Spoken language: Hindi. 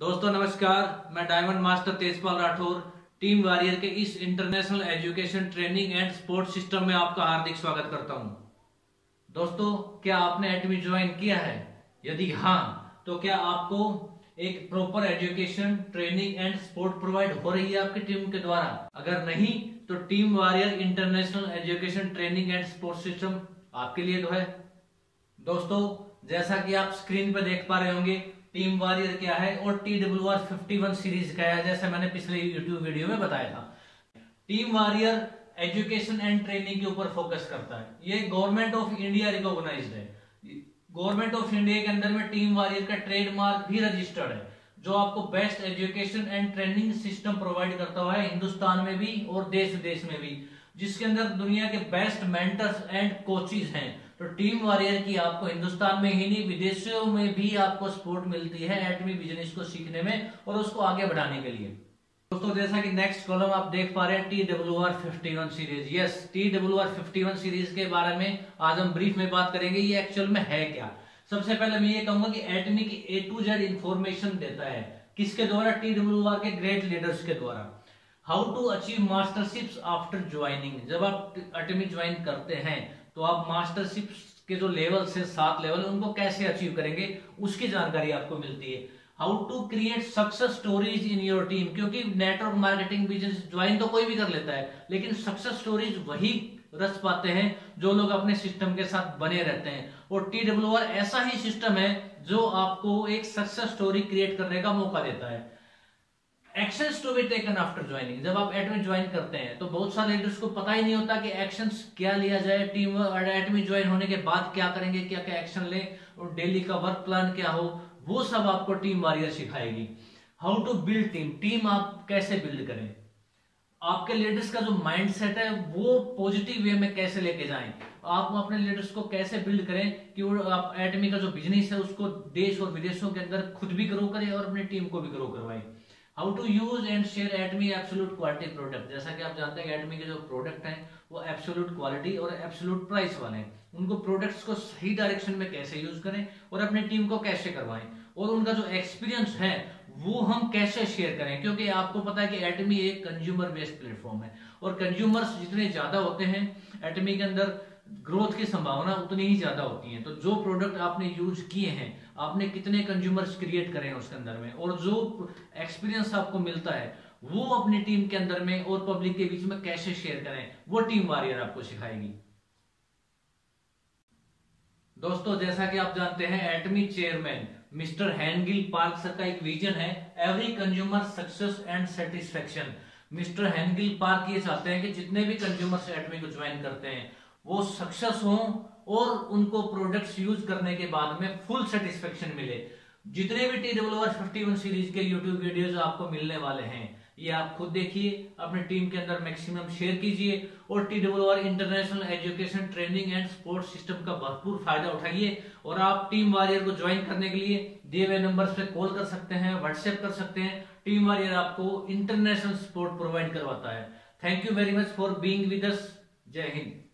दोस्तों नमस्कार, मैं diamond master Tejpal Rathore team warrior के इस international education training and sport system में आपका हार्दिक स्वागत करता हूं। दोस्तों, क्या आपने एटमी ज्वाइन किया है? यदि हाँ, तो क्या आपको एक proper education training and sport provide हो रही है आपकी टीम के द्वारा? अगर नहीं, तो team warrior international education training and sport system आपके लिए तो है। दोस्तों, जैसा कि आप स्क्रीन पर देख पा रहे होंगे, टीम वॉरियर क्या है और TWR51 सीरीज क्या है, जैसे मैंने पिछले यूट्यूब वीडियो में बताया था। Team warrior education and training के ऊपर फोकस करता है। ये गवर्नमेंट ऑफ इंडिया रिकॉग्नाइज्ड है। गवर्नमेंट ऑफ इंडिया के अंदर में टीम वॉरियर का ट्रेडमार्क भी रजिस्टर्ड है, जो आपको best education and training system provide करता हुआ है हिंदुस्तान में भी और देश विदेश में भी, जिसके अंदर दुनिया के बेस्ट मेंटर्स एंड कोचेज हैं। तो टीम वॉरियर की आपको हिंदुस्तान में ही नहीं, विदेशों में भी आपको सपोर्ट मिलती है एटमी बिजनेस को सीखने में और उसको आगे बढ़ाने के लिए। दोस्तों, जैसा कि नेक्स्ट कॉलम आप देख पा रहे हैं, TWR51 series. Yes, TWR51 series के बारे में आज हम ब्रीफ में बात करेंगे। ये एक्चुअल में है क्या? सबसे पहले मैं ये कहूंगा कि एटमी की A to Z इंफॉर्मेशन देता है। किसके द्वारा? TWR के ग्रेट लीडर्स के द्वारा। How to achieve masterships after joining. जब आप एटमी ज्वाइन करते हैं तो आप मास्टरशिप के जो लेवल्स है, 7 लेवल, उनको कैसे अचीव करेंगे उसकी जानकारी आपको मिलती है। How to create success stories in your team, क्योंकि नेटवर्क मार्केटिंग बिजनेस ज्वाइन तो कोई भी कर लेता है, लेकिन सक्सेस स्टोरीज वही रच पाते हैं जो लोग अपने सिस्टम के साथ बने रहते हैं। और TWR ऐसा ही सिस्टम है जो आपको एक सक्सेस स्टोरी क्रिएट करने का मौका देता है। Actions to be taken after joining. जब आप एटमी ज्वाइन करते हैं तो बहुत सारे लीडर्स को पता ही नहीं होता कि एक्शंस क्या लिया जाए, टीम एटमी ज्वाइन होने के बाद क्या करेंगे, क्या क्या एक्शन लें और डेली का वर्क प्लान क्या हो, वो सब आपको टीम वॉरियर सिखाएगी। How to build team. Team आप कैसे बिल्ड करें, आपके लीडर्स का जो माइंडसेट है वो पॉजिटिव वे में कैसे लेके जाएं, आप अपने लीडर्स को कैसे बिल्ड करें कि वो आप एटमी का जो बिजनेस है उसको देश और विदेशों के अंदर खुद भी ग्रो करें और अपनी टीम को भी ग्रो करवाएं। How to use and share Atomy absolute quality product. जैसा कि आप जानते हैं कि एटमी के जो प्रोडक्ट हैं वो एब्सोल्यूट क्वालिटी और एब्सोल्यूट प्राइस वाले हैं। उनको प्रोडक्ट्स को सही डायरेक्शन में कैसे यूज करें और अपनी टीम को कैसे करवाएं, और उनका जो एक्सपीरियंस है वो हम कैसे शेयर करें, क्योंकि आपको पता है कि एटमी एक कंज्यूमर बेस्ड प्लेटफॉर्म है और कंज्यूमर्स जितने ज्यादा होते हैं एटमी के अंदर ग्रोथ की संभावना उतनी ही ज्यादा होती है। तो जो प्रोडक्ट आपने यूज किए हैं, आपने कितने कंज्यूमर्स क्रिएट करे हैं उसके अंदर में, और जो एक्सपीरियंस आपको मिलता है वो अपनी टीम के अंदर में और पब्लिक के बीच में कैसे शेयर करें, वो टीम वॉरियर आपको सिखाएगी। दोस्तों, जैसा कि आप जानते हैं, Atomy chairman mister Hangil Park sir का एक विजन है, every consumer success and satisfaction. Mister Hangil Park ये चाहते हैं कि जितने भी कंज्यूमर्स एटमी को ज्वाइन करते हैं वो सक्सेस हों और उनको प्रोडक्ट्स यूज करने के बाद में फुल सेटिस्फेक्शन मिले। जितने भी TWR51 सीरीज के यूट्यूब वीडियोस आपको मिलने वाले हैं, ये आप खुद देखिए, अपनी टीम के अंदर मैक्सिमम शेयर कीजिए और TWR international education training and sport system का भरपूर फायदा उठाइए। और आप टीम वॉरियर को ज्वाइन करने के लिए दिए हुए नंबर्स पे कॉल कर सकते हैं, व्हाट्सएप कर सकते हैं। टीम वॉरियर आपको इंटरनेशनल सपोर्ट प्रोवाइड करवाता है। Thank you very much for being with us. जय हिंद।